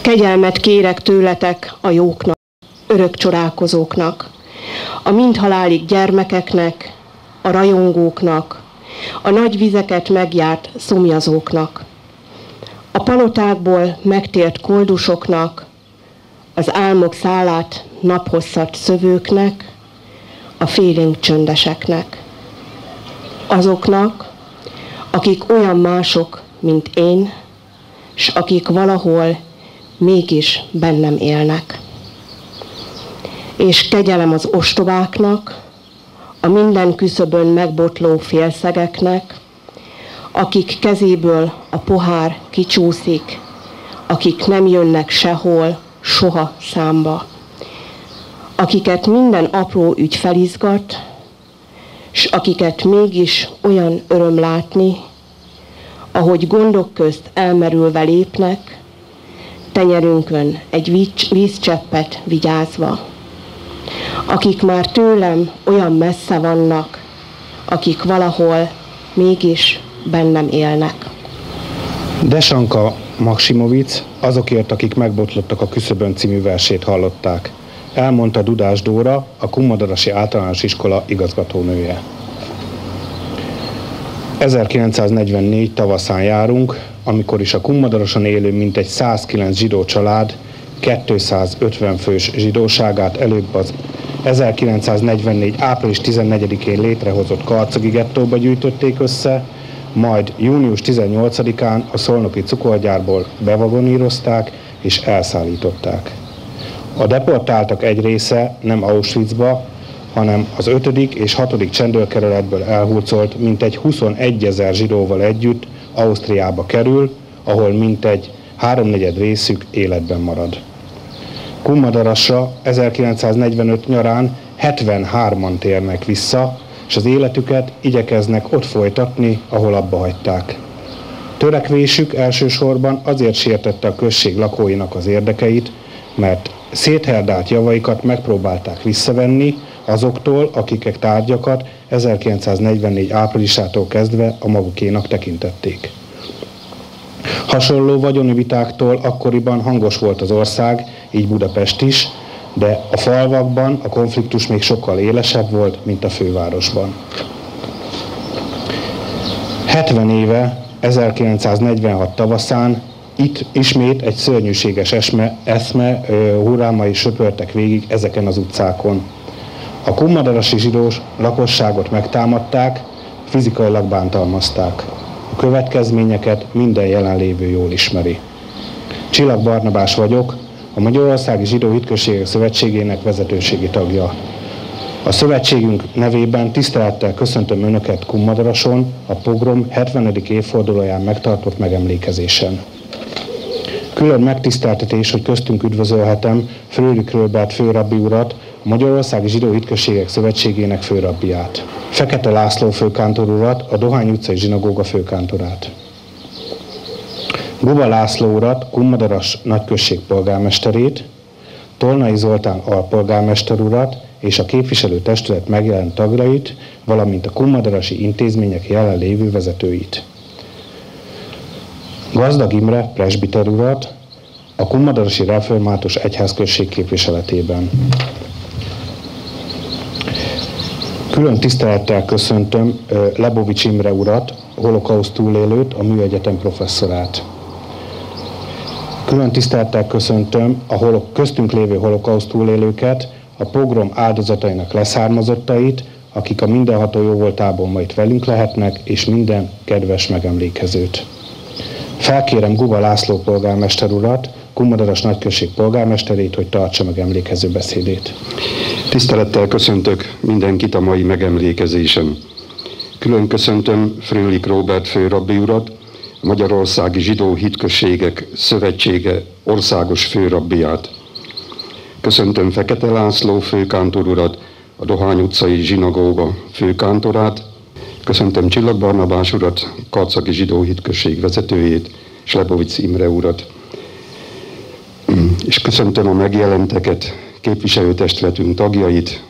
Kegyelmet kérek tőletek a jóknak, örök csodálkozóknak, a mindhalálig gyermekeknek, a rajongóknak, a nagy vizeket megjárt szomjazóknak, a palotákból megtért koldusoknak, az álmok szálát naphosszat szövőknek, a félénk csöndeseknek, azoknak, akik olyan mások, mint én, s akik valahol mégis bennem élnek. És kegyelem az ostobáknak, a minden küszöbön megbotló félszegeknek, akik kezéből a pohár kicsúszik, akik nem jönnek sehol, soha számba, akiket minden apró ügy felizgat, s akiket mégis olyan öröm látni, ahogy gondok közt elmerülve lépnek, tenyerünkön egy vízcseppet vigyázva, akik már tőlem olyan messze vannak, akik valahol mégis bennem élnek. Desanka Maksimovic azokért, akik megbotlottak a küszöbön című versét hallották. Elmondta Dudás Dóra, a Kunmadarasi Általános Iskola igazgatónője. 1944 tavaszán járunk, amikor is a Kunmadaroson élő mintegy 109 zsidó család 250 fős zsidóságát előbb az 1944. április 14-én létrehozott karcagi gettóba gyűjtötték össze, majd június 18-án a szolnoki cukorgyárból bevagonírozták és elszállították. A deportáltak egy része nem Auschwitzba, hanem az 5. és 6. csendőrkerületből elhurcolt mintegy 21 000 zsidóval együtt Ausztriába kerül, ahol mintegy 3/4 részük életben marad. Kunmadarasra 1945 nyarán 73-an térnek vissza, és az életüket igyekeznek ott folytatni, ahol abba hagyták. Törekvésük elsősorban azért sértette a község lakóinak az érdekeit, mert szétherdált javaikat megpróbálták visszavenni azoktól, akik tárgyakat 1944 áprilisától kezdve a magukénak tekintették. Hasonló vagyoni vitáktól akkoriban hangos volt az ország, így Budapest is, de a falvakban a konfliktus még sokkal élesebb volt, mint a fővárosban. 70 éve, 1946 tavaszán itt ismét egy szörnyűséges eszme hullámai söpörtek végig ezeken az utcákon. A kunmadarasi zsidós lakosságot megtámadták, fizikailag bántalmazták. A következményeket minden jelenlévő jól ismeri. Csillag Barnabás vagyok, a Magyarországi Zsidó Hitközségek Szövetségének vezetőségi tagja. A szövetségünk nevében tisztelettel köszöntöm Önöket Kunmadarason a pogrom 70. évfordulóján megtartott megemlékezésen. Külön megtiszteltetés, hogy köztünk üdvözölhetem Fröhlich Róbert főrabbi urat, a Magyarországi Zsidó Hitközségek Szövetségének főrabbiát. Fekete László főkántor urat, a Dohány utcai zsinagóga főkántorát. Guba László urat, Kunmadaras nagyközség polgármesterét, Tolnai Zoltán alpolgármester urat és a képviselőtestület megjelent tagjait, valamint a kunmadarasi intézmények jelenlévő vezetőit. Gazdag Imre presbiter urat, a Kunmadarasi Református Egyházközség képviseletében. Külön tisztelettel köszöntöm Lebovics Imre urat, holokauszt túlélőt, a Műegyetem professzorát. Külön tisztelettel köszöntöm a köztünk lévő holokauszt túlélőket, a pogrom áldozatainak leszármazottait, akik a mindenható jóvoltából ma itt velünk lehetnek, és minden kedves megemlékezőt. Felkérem Guba László polgármester urat, Kunmadaras nagyközség polgármesterét, hogy tartsa meg emlékező beszédét. Tisztelettel köszöntök mindenkit a mai megemlékezésen. Külön köszöntöm Fröhlich Róbert főrabbi urat, a Magyarországi Zsidó Hitközségek Szövetsége országos főrabbiát. Köszöntöm Fekete László főkántor urat, a Dohány utcai zsinagóga főkántorát. Köszöntöm Csillag Barnabás urat, Karcagi Zsidó Hitközség vezetőjét, és Lebovics Imre urat. És köszöntöm a megjelenteket, képviselőtestületünk tagjait,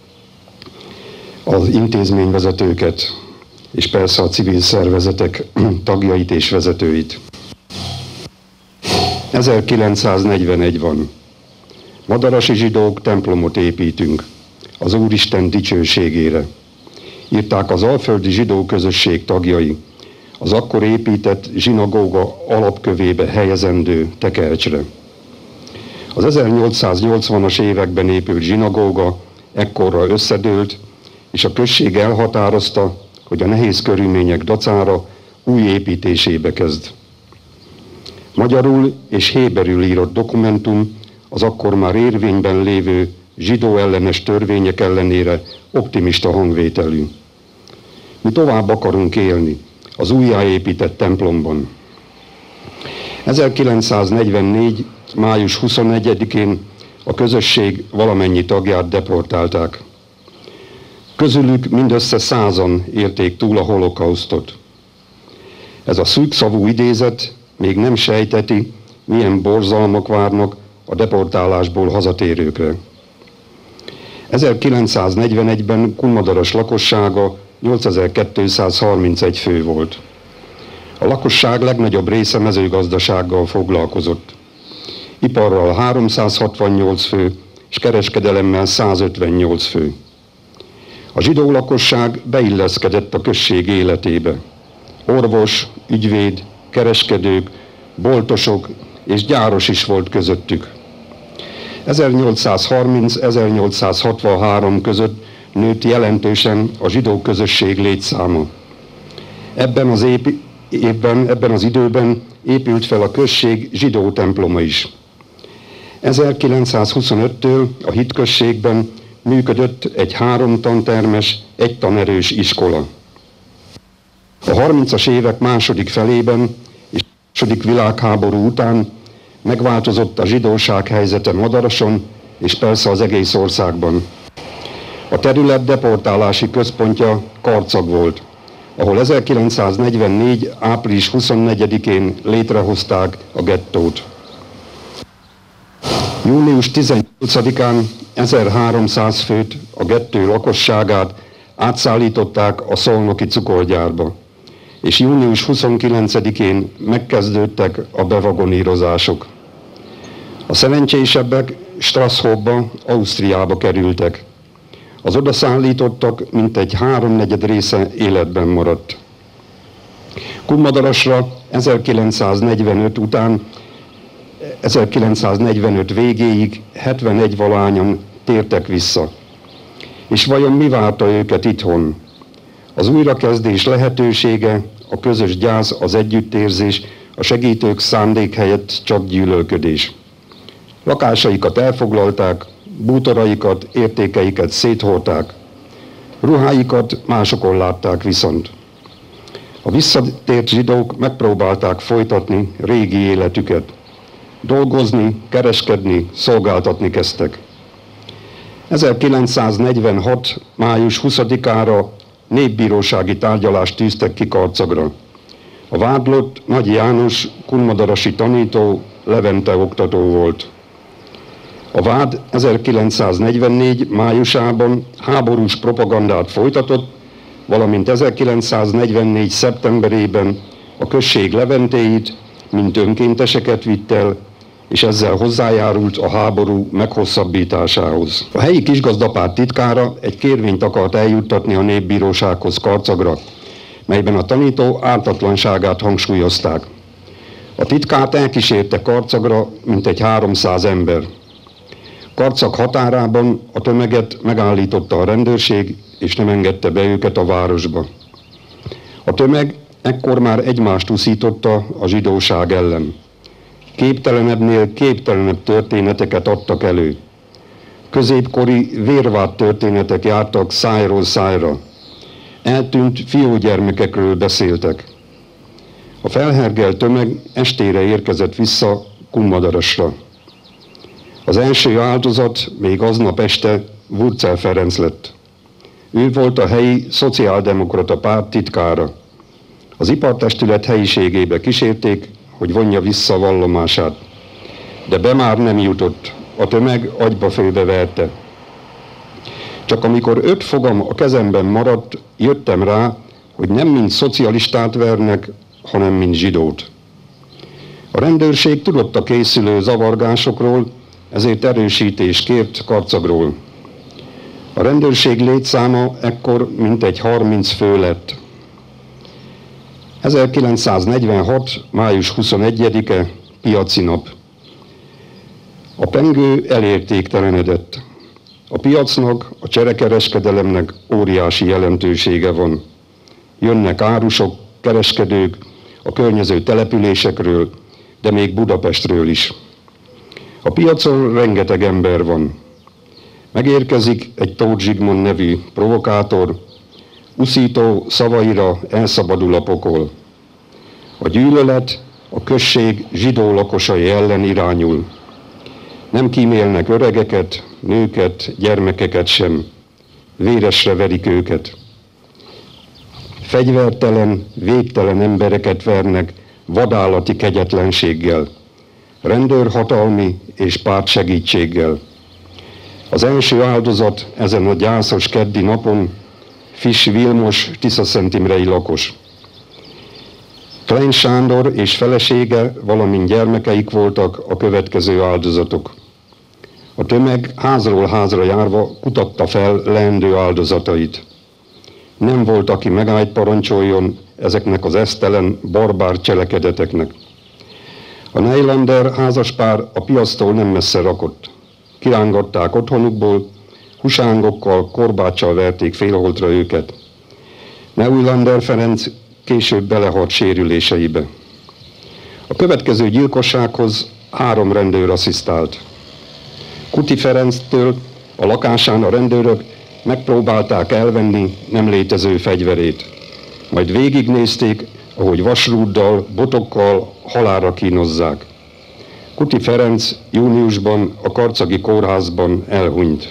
az intézményvezetőket, és persze a civil szervezetek tagjait és vezetőit. 1941 van. Madarasi zsidók templomot építünk az Úristen dicsőségére. Írták az alföldi zsidó közösség tagjai az akkor épített zsinagóga alapkövébe helyezendő tekercsre. Az 1880-as években épült zsinagóga ekkorra összedőlt, és a község elhatározta, hogy a nehéz körülmények dacára új építésébe kezd. Magyarul és héberül írott dokumentum az akkor már érvényben lévő zsidó ellenes törvények ellenére optimista hangvételű. Mi tovább akarunk élni az újjáépített templomban. 1944. május 21-én a közösség valamennyi tagját deportálták. Közülük mindössze 100-an érték túl a holokausztot. Ez a szűkszavú idézet még nem sejteti, milyen borzalmak várnak a deportálásból hazatérőkre. 1941-ben Kunmadaras lakossága 8231 fő volt. A lakosság legnagyobb része mezőgazdasággal foglalkozott. Iparral 368 fő, és kereskedelemmel 158 fő. A zsidó lakosság beilleszkedett a község életébe. Orvos, ügyvéd, kereskedők, boltosok és gyáros is volt közöttük. 1830-1863 között nőtt jelentősen a zsidó közösség létszáma. Ebben az időben épült fel a község zsidó temploma is. 1925-től a hitközségben működött egy 3 tantermes, 1 tanerős iskola. A 30-as évek második felében és a második világháború után megváltozott a zsidóság helyzete Madarason, és persze az egész országban. A terület deportálási központja Karcag volt, ahol 1944. április 24-én létrehozták a gettót. Június 18-án 1300 főt, a gettó lakosságát átszállították a szolnoki cukorgyárba, és június 29-én megkezdődtek a bevagonírozások. A szerencsésebbek Strasshofba, Ausztriába kerültek. Az odaszállítottak mintegy 3/4 része életben maradt. Kunmadarasra 1945 végéig 71 valányan tértek vissza. És vajon mi várta őket itthon? Az újrakezdés lehetősége, a közös gyász, az együttérzés, a segítők szándék helyett csak gyűlölködés. Lakásaikat elfoglalták, bútoraikat, értékeiket széthordták. Ruháikat másokon látták viszont. A visszatért zsidók megpróbálták folytatni régi életüket. Dolgozni, kereskedni, szolgáltatni kezdtek. 1946. május 20-ára népbírósági tárgyalást tűztek ki Karcagra. A vádlott Nagy János kunmadarasi tanító, Levente oktató volt. A vád 1944. májusában háborús propagandát folytatott, valamint 1944. szeptemberében a község leventéit, mint önkénteseket vitt el, és ezzel hozzájárult a háború meghosszabbításához. A helyi kisgazdapárt titkára egy kérvényt akart eljuttatni a népbírósághoz Karcagra, melyben a tanító ártatlanságát hangsúlyozták. A titkárt elkísérte Karcagra mintegy 300 ember. Karcag határában a tömeget megállította a rendőrség, és nem engedte be őket a városba. A tömeg ekkor már egymást uszította a zsidóság ellen. Képtelenebbnél képtelenebb történeteket adtak elő. Középkori vérvád történetek jártak szájról szájra. Eltűnt fiúgyermekekről beszéltek. A felhergelt tömeg estére érkezett vissza Kunmadarasra. Az első áldozat még aznap este Wurzel Ferenc lett. Ő volt a helyi szociáldemokrata párt titkára. Az ipartestület helyiségébe kísérték, hogy vonja vissza vallomását. De be már nem jutott, a tömeg agyba főbe verte. Csak amikor 5 fogam a kezemben maradt, jöttem rá, hogy nem mint szocialistát vernek, hanem mint zsidót. A rendőrség tudott a készülő zavargásokról, ezért erősítést kért Karcagról. A rendőrség létszáma ekkor mintegy 30 fő lett. 1946. május 21-e, piaci nap. A pengő elértéktelenedett. A piacnak, a cserekereskedelemnek óriási jelentősége van. Jönnek árusok, kereskedők a környező településekről, de még Budapestről is. A piacon rengeteg ember van. Megérkezik egy Tóth Zsigmond nevű provokátor, uszító szavaira elszabadul a pokol. A gyűlölet a község zsidó lakosai ellen irányul. Nem kímélnek öregeket, nőket, gyermekeket sem. Véresre verik őket. Fegyvertelen, végtelen embereket vernek vadállati kegyetlenséggel, rendőrhatalmi és pártsegítséggel. Az első áldozat ezen a gyászos keddi napon Fisch Vilmos tiszaszenttimrei lakos. Klein Sándor és felesége, valamint gyermekeik voltak a következő áldozatok. A tömeg házról házra járva kutatta fel leendő áldozatait. Nem volt, aki megállt parancsoljon ezeknek az esztelen, barbár cselekedeteknek. A Neilander házaspár a piactól nem messze rakott. Kirángatták otthonukból, husángokkal, korbáccsal verték félholtra őket. Neilander Ferenc később belehalt sérüléseibe. A következő gyilkossághoz 3 rendőr asszisztált. Kuti Ferenctől a lakásán a rendőrök megpróbálták elvenni nem létező fegyverét. Majd végignézték, ahogy vasrúddal, botokkal halálra kínozzák. Kuti Ferenc júniusban a karcagi kórházban elhunyt.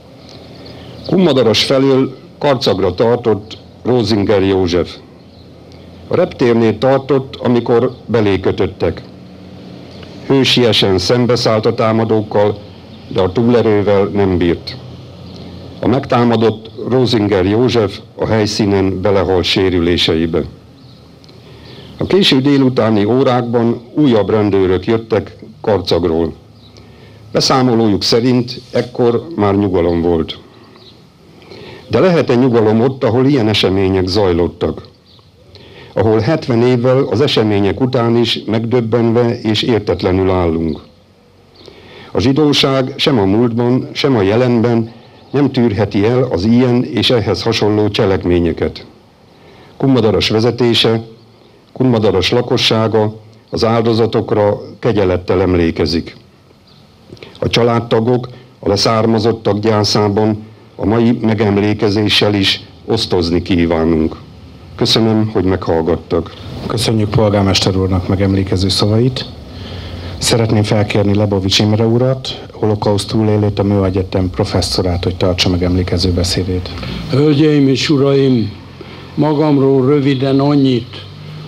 Kummadaras felől Karcagra tartott Rosinger József. A reptérnél tartott, amikor belé kötöttek. Hősiesen szembeszállt a támadókkal, de a túlerővel nem bírt. A megtámadott Rosinger József a helyszínen belehalt sérüléseibe. A késő délutáni órákban újabb rendőrök jöttek Karcagról. Beszámolójuk szerint ekkor már nyugalom volt. De lehet-e nyugalom ott, ahol ilyen események zajlottak? Ahol 70 évvel az események után is megdöbbenve és értetlenül állunk. A zsidóság sem a múltban, sem a jelenben nem tűrheti el az ilyen és ehhez hasonló cselekményeket. Kummadaras vezetése, Kummadaras lakossága az áldozatokra kegyelettel emlékezik. A családtagok, a leszármazottak gyászában a mai megemlékezéssel is osztozni kívánunk. Köszönöm, hogy meghallgattak. Köszönjük polgármester úrnak megemlékező szavait. Szeretném felkérni Lebovics Imre urat, holokauszt túlélőt, a Műegyetem professzorát, hogy tartsa megemlékező beszédét. Hölgyeim és uraim, magamról röviden annyit.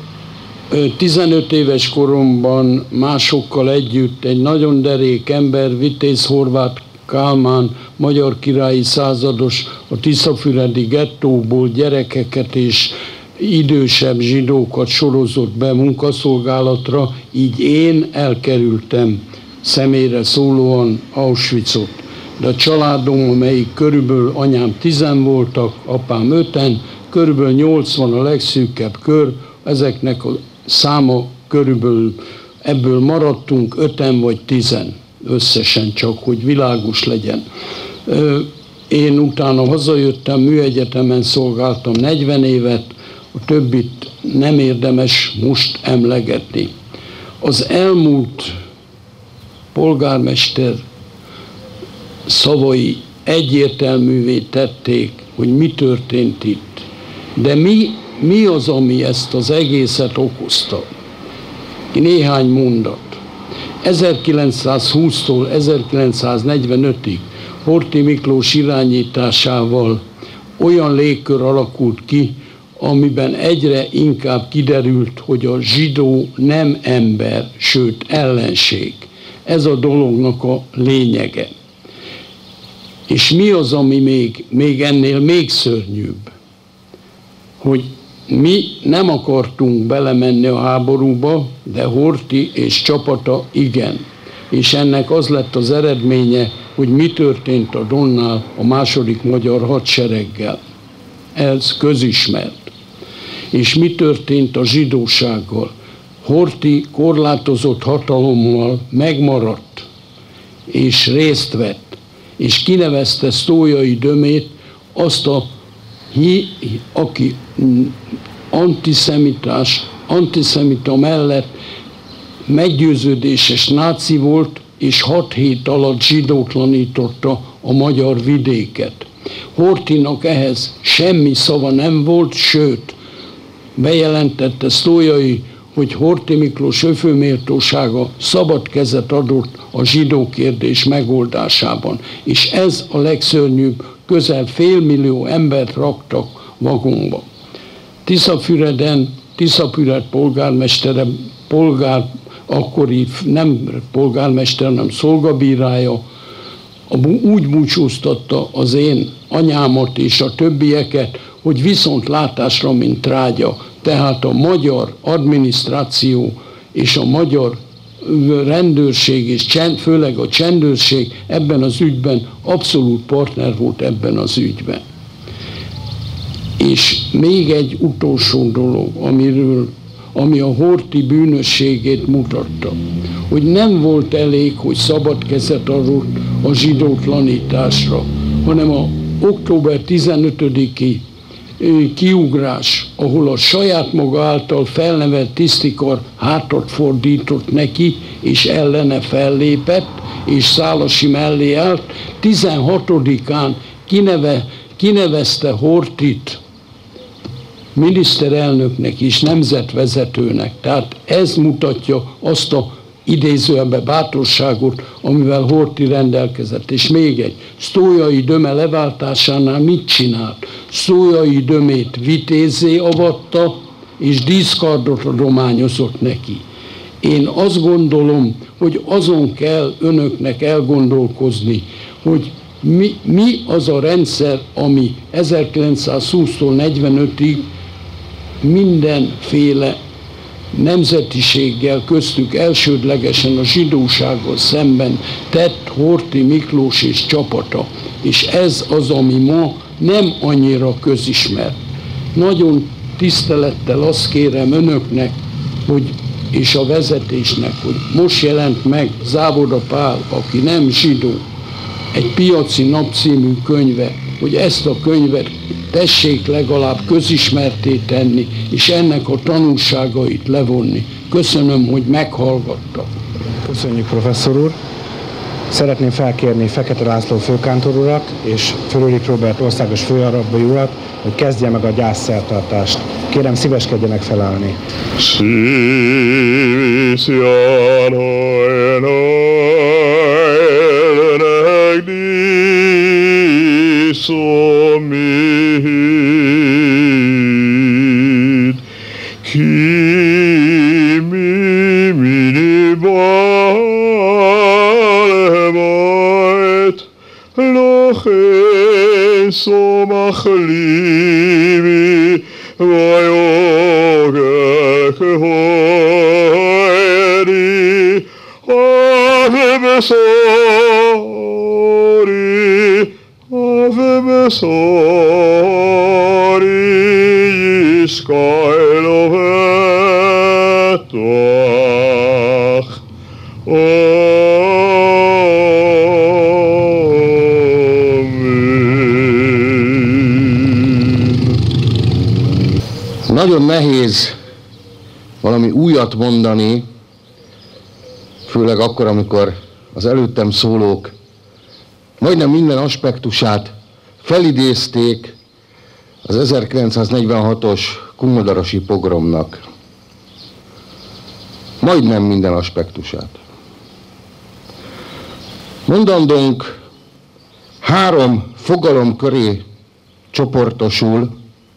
15 éves koromban másokkal együtt egy nagyon derék ember, Vitéz Horváth Kálmán, magyar királyi százados, a tiszafüredi gettóból gyerekeket és idősebb zsidókat sorozott be munkaszolgálatra, így én elkerültem személyre szólóan Auschwitzot. De a családom, amelyik körülbelül anyám 10 voltak, apám 5, körülbelül 80 a legszűkebb kör, ezeknek a száma körülbelül, ebből maradtunk 5 vagy 10 összesen, csak hogy világos legyen. Én utána hazajöttem, Műegyetemen szolgáltam 40 évet, a többit nem érdemes most emlegetni. Az elmúlt polgármester szavai egyértelművé tették, hogy mi történt itt. De mi az, ami ezt az egészet okozta? Néhány mondat. 1920-tól 1945-ig Horthy Miklós irányításával olyan légkör alakult ki, amiben egyre inkább kiderült, hogy a zsidó nem ember, sőt ellenség. Ez a dolognak a lényege. És mi az, ami még ennél még szörnyűbb? Hogy Mi nem akartunk belemenni a háborúba, de Horthy és csapata igen. És ennek az lett az eredménye, hogy mi történt a Donnál a második magyar hadsereggel. Ez közismert. És mi történt a zsidósággal? Horthy korlátozott hatalommal megmaradt, és részt vett, és kinevezte Sztójai Dömét, azt aki antiszemita mellett meggyőződéses náci volt, és 6 hét alatt zsidótlanította a magyar vidéket. Horthynak ehhez semmi szava nem volt, sőt, bejelentette Sztójai, hogy Horthy Miklós öfőméltósága szabad kezet adott a zsidó kérdés megoldásában. És ez a legszörnyűbb, közel 500 000 embert raktak vagonba. Tiszafüreden, Tiszafüred polgármestere, akkori nem polgármester, hanem szolgabírája, úgy búcsúztatta az én anyámat és a többieket, hogy viszontlátásra, mint trágya. Tehát a magyar adminisztráció és a magyar rendőrség, és főleg a csendőrség ebben az ügyben abszolút partner volt ebben az ügyben. És még egy utolsó dolog, ami a Horthy bűnösségét mutatta, hogy nem volt elég, hogy szabad kezet adott a zsidótlanításra, hanem a október 15-i kiugrás, ahol a saját maga által felnevelt tisztikar hátat fordított neki, és ellene fellépett, és Szálasi mellé állt. 16-án kinevezte Horthyt miniszterelnöknek és nemzetvezetőnek. Tehát ez mutatja azt a idézőjelben bátorságot, amivel Horthy rendelkezett. És még egy, Sztójai Döme leváltásánál mit csinált? Sztójai Dömét vitézzé avatta, és díszkardot adományozott neki. Én azt gondolom, hogy azon kell önöknek elgondolkozni, hogy mi az a rendszer, ami 1920-tól 45-ig mindenféle nemzetiséggel, köztük elsődlegesen a zsidósággal szemben tett Horthy Miklós és csapata. És ez az, ami ma nem annyira közismert. Nagyon tisztelettel azt kérem önöknek, és a vezetésnek, hogy most jelent meg Závoda Pál, aki nem zsidó, egy Piaci Nap című könyve, hogy ezt a könyvet tessék legalább közismertté tenni, és ennek a tanulságait levonni. Köszönöm, hogy meghallgattak. Köszönjük, professzor úr! Szeretném felkérni Fekete László főkántor urat és Fröhlich Róbert országos főrabbi urat, hogy kezdje meg a gyászszertartást. Kérem, szíveskedjenek felállni. מחלימי ויוגך הורי אבי בסורי ישקל ובטוח Nagyon nehéz valami újat mondani, főleg akkor, amikor az előttem szólók majdnem minden aspektusát felidézték az 1946-os kunmadarosi pogromnak. Majdnem minden aspektusát. Mondandónk 3 fogalom köré csoportosul,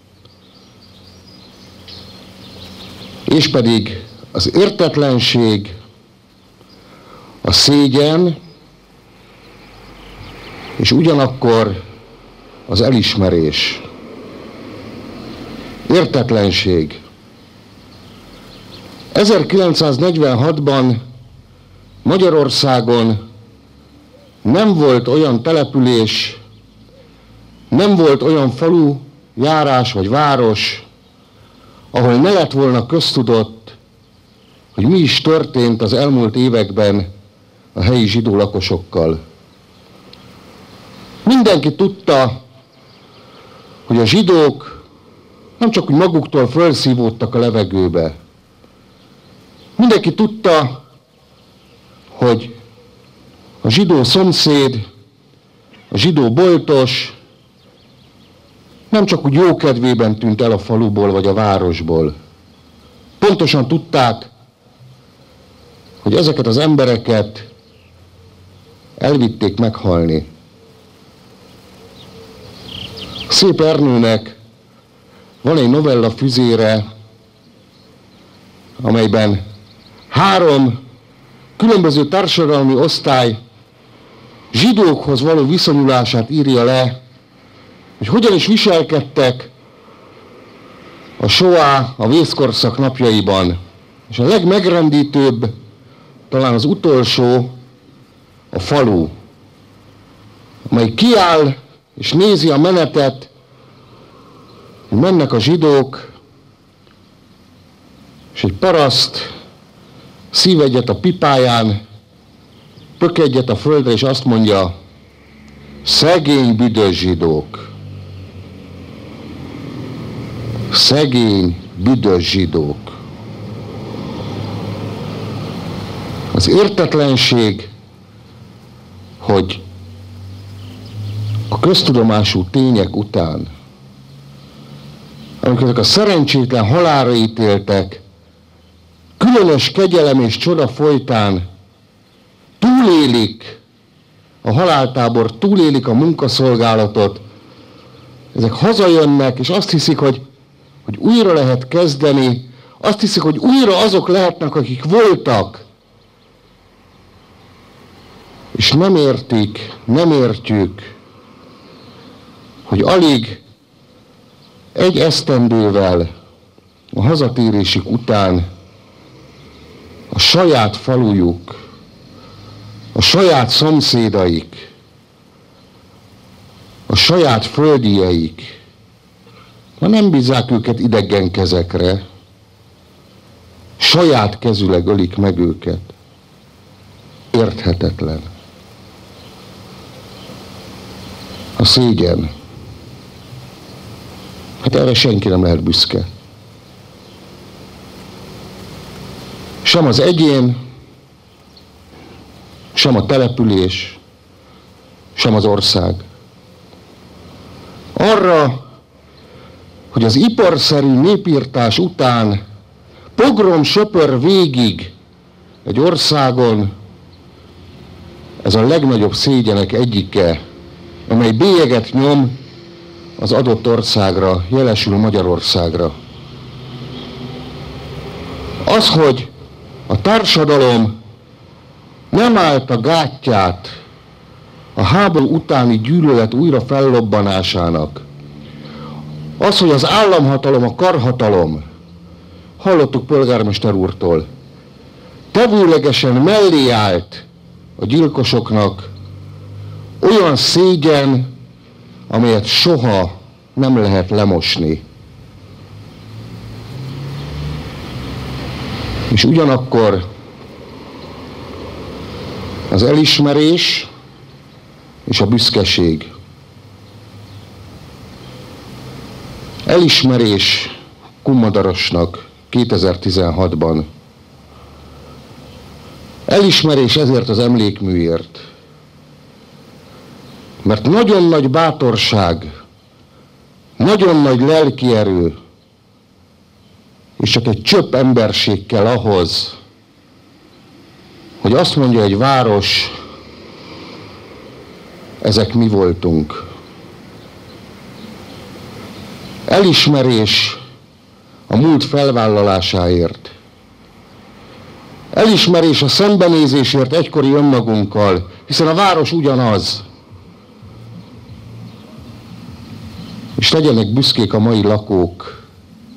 és pedig az értetlenség, a szégyen, és ugyanakkor az elismerés. Értetlenség. 1946-ban Magyarországon nem volt olyan település, nem volt olyan falu, járás vagy város, ahol ne lett volna köztudott, hogy mi is történt az elmúlt években a helyi zsidó lakosokkal. Mindenki tudta, hogy a zsidók nem csak úgy maguktól fölszívódtak a levegőbe. Mindenki tudta, hogy a zsidó szomszéd, a zsidó boltos nem csak úgy jókedvében tűnt el a faluból vagy a városból. Pontosan tudták, hogy ezeket az embereket elvitték meghalni. Szép Ernőnek van egy novella füzére, amelyben 3 különböző társadalmi osztály zsidókhoz való viszonyulását írja le, hogy hogyan is viselkedtek a Soá, a vészkorszak napjaiban. És a legmegrendítőbb, talán az utolsó, a falu, amely kiáll és nézi a menetet, hogy mennek a zsidók, és egy paraszt szív egyet a pipáján, pök egyet a földre, és azt mondja, szegény, büdös zsidók. Szegény, büdös zsidók. Az értetlenség, hogy a köztudomású tények után, amikor ezek a szerencsétlen halálra ítéltek, különös kegyelem és csoda folytán túlélik a haláltábor, túlélik a munkaszolgálatot, ezek hazajönnek, és azt hiszik, hogy újra lehet kezdeni, azt hiszik, hogy újra azok lehetnek, akik voltak. És nem értik, nem értjük, hogy alig egy esztendővel a hazatérésük után a saját falujuk, a saját szomszédaik, a saját földieik, ma nem bízzák őket idegen kezekre, saját kezüleg ölik meg őket. Érthetetlen. A szégyen. Hát erre senki nem lehet büszke. Sem az egyén, sem a település, sem az ország. Arra, hogy az iparszerű népírtás után pogrom söpör végig egy országon, ez a legnagyobb szégyenek egyike, amely bélyeget nyom az adott országra, jelesül Magyarországra. Az, hogy a társadalom nem állt a gátját a háború utáni gyűlölet újra fellobbanásának, az, hogy az államhatalom, a karhatalom, hallottuk polgármester úrtól, tevőlegesen mellé állt a gyilkosoknak, olyan szégyen, amelyet soha nem lehet lemosni. És ugyanakkor az elismerés és a büszkeség. Elismerés Kummadarosnak 2016-ban. Elismerés ezért az emlékműért. Mert nagyon nagy bátorság, nagyon nagy lelkierő, és csak egy csöpp emberség kell ahhoz, hogy azt mondja egy város, ezek mi voltunk. Elismerés a múlt felvállalásáért. Elismerés a szembenézésért egykori önmagunkkal, hiszen a város ugyanaz. És legyenek büszkék a mai lakók,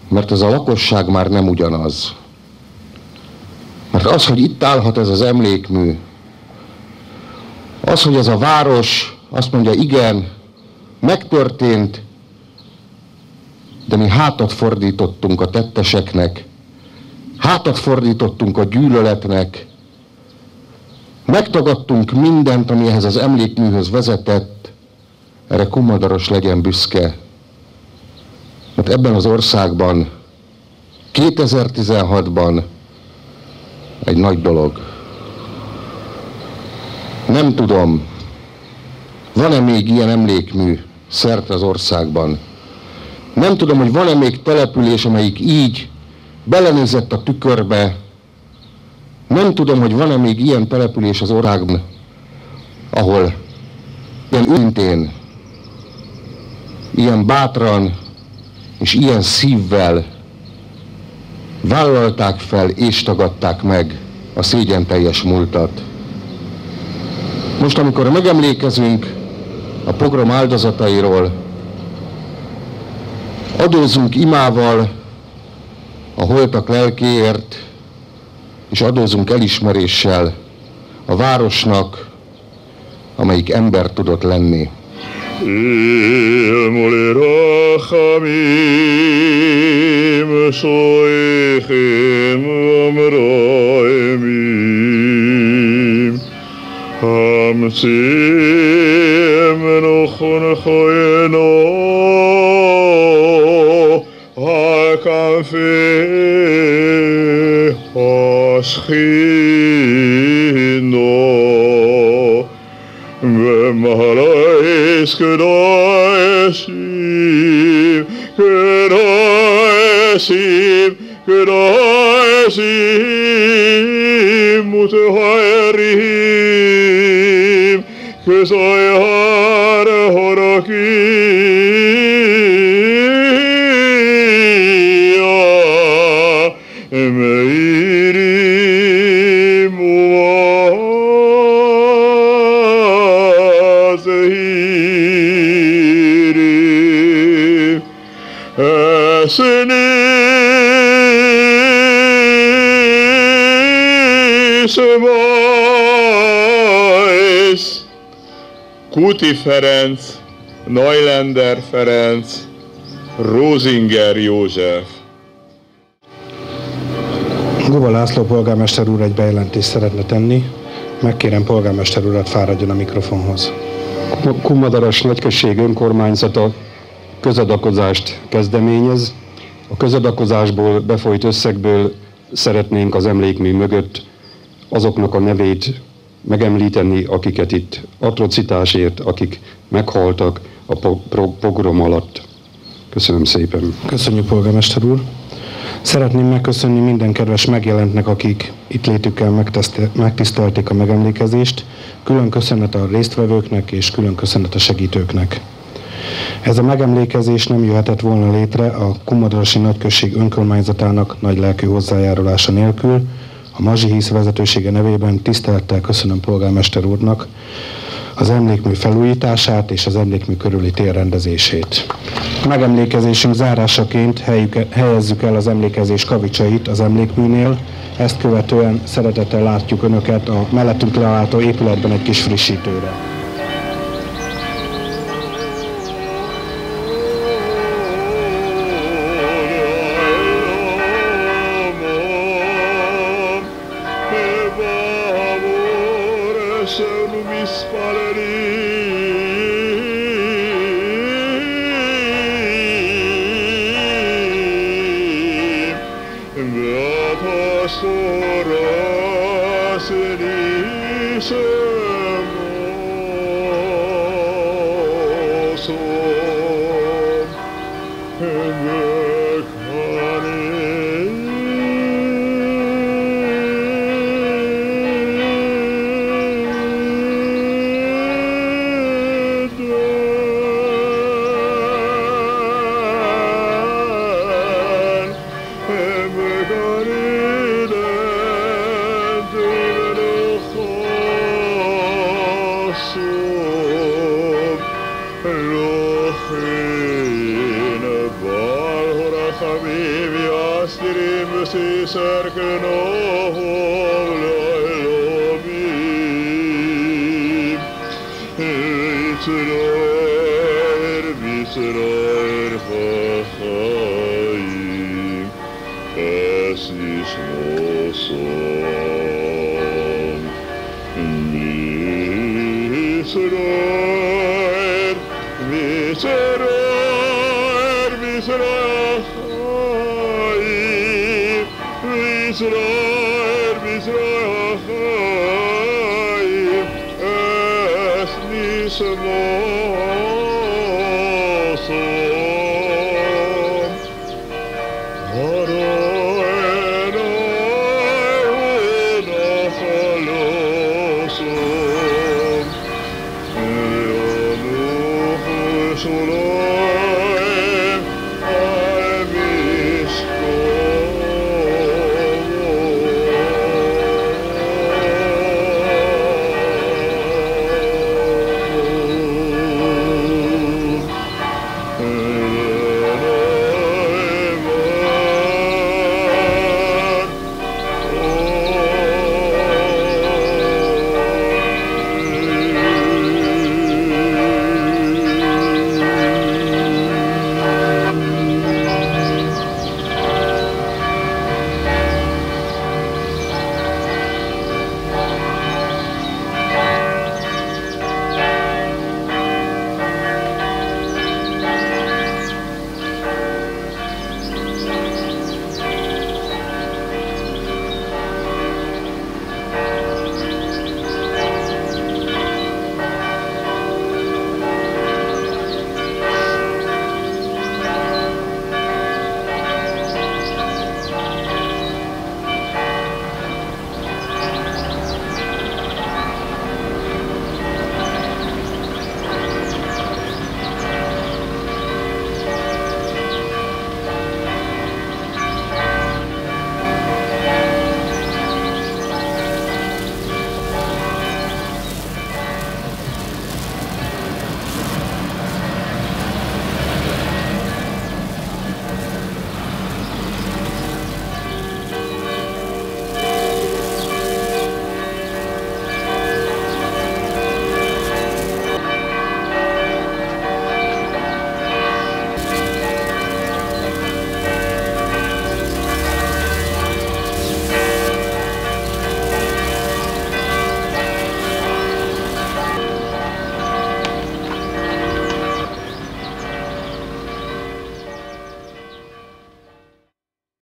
mert ez a lakosság már nem ugyanaz. Mert az, hogy itt állhat ez az emlékmű, az, hogy ez a város azt mondja, igen, megtörtént, de mi hátat fordítottunk a tetteseknek, hátat fordítottunk a gyűlöletnek, megtagadtunk mindent, ami ehhez az emlékműhöz vezetett, erre Kumadaros legyen büszke. Mert ebben az országban 2016-ban egy nagy dolog. Nem tudom, van-e még ilyen emlékmű szerte az országban. Nem tudom, hogy van-e még település, amelyik így belenézett a tükörbe. Nem tudom, hogy van-e még ilyen település az országban, ahol ilyen őszintén, ilyen bátran és ilyen szívvel vállalták fel és tagadták meg a szégyenteljes múltat. Most, amikor megemlékezünk a pogrom áldozatairól, adózzunk imával a holtak lelkéért, és adózzunk elismeréssel a városnak, amelyik ember tudott lenni. Ilmoli rachamim shoichim amraimim hamtsim nochon choyeno hakamfi haschino V'mahalais kedaesim, kedaesim, kedaesim, mutehaerim, kezayhar horakia, meirim Kuti Ferenc, Neuländer Ferenc, Rosinger József. Guba László polgármester úr egy bejelentést szeretne tenni. Megkérem polgármester urat, fáradjon a mikrofonhoz. Kumadaros nagyközség önkormányzata közadakozást kezdeményez. A közadakozásból befolyt összegből szeretnénk az emlékmű mögött azoknak a nevét megemlíteni, akiket itt atrocitásért, akik meghaltak a pogrom alatt. Köszönöm szépen. Köszönjük, polgármester úr. Szeretném megköszönni minden kedves megjelentnek, akik itt létükkel megtisztelték a megemlékezést. Külön köszönet a résztvevőknek és külön köszönet a segítőknek. Ez a megemlékezés nem jöhetett volna létre a Kumadorosi Nagyközség önkormányzatának nagy lelkű hozzájárulása nélkül. A Mazsihisz vezetősége nevében tisztelettel köszönöm polgármester úrnak az emlékmű felújítását és az emlékmű körüli térrendezését. A megemlékezésünk zárásaként helyezzük el az emlékezés kavicsait az emlékműnél. Ezt követően szeretettel látjuk Önöket a mellettünk található épületben egy kis frissítőre. Uram!